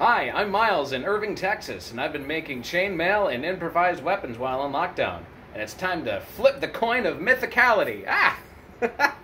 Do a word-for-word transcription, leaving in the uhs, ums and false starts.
Hi, I'm Miles in Irving, Texas, and I've been making chain mail and improvised weapons while on lockdown. And it's time to flip the coin of mythicality. Ah!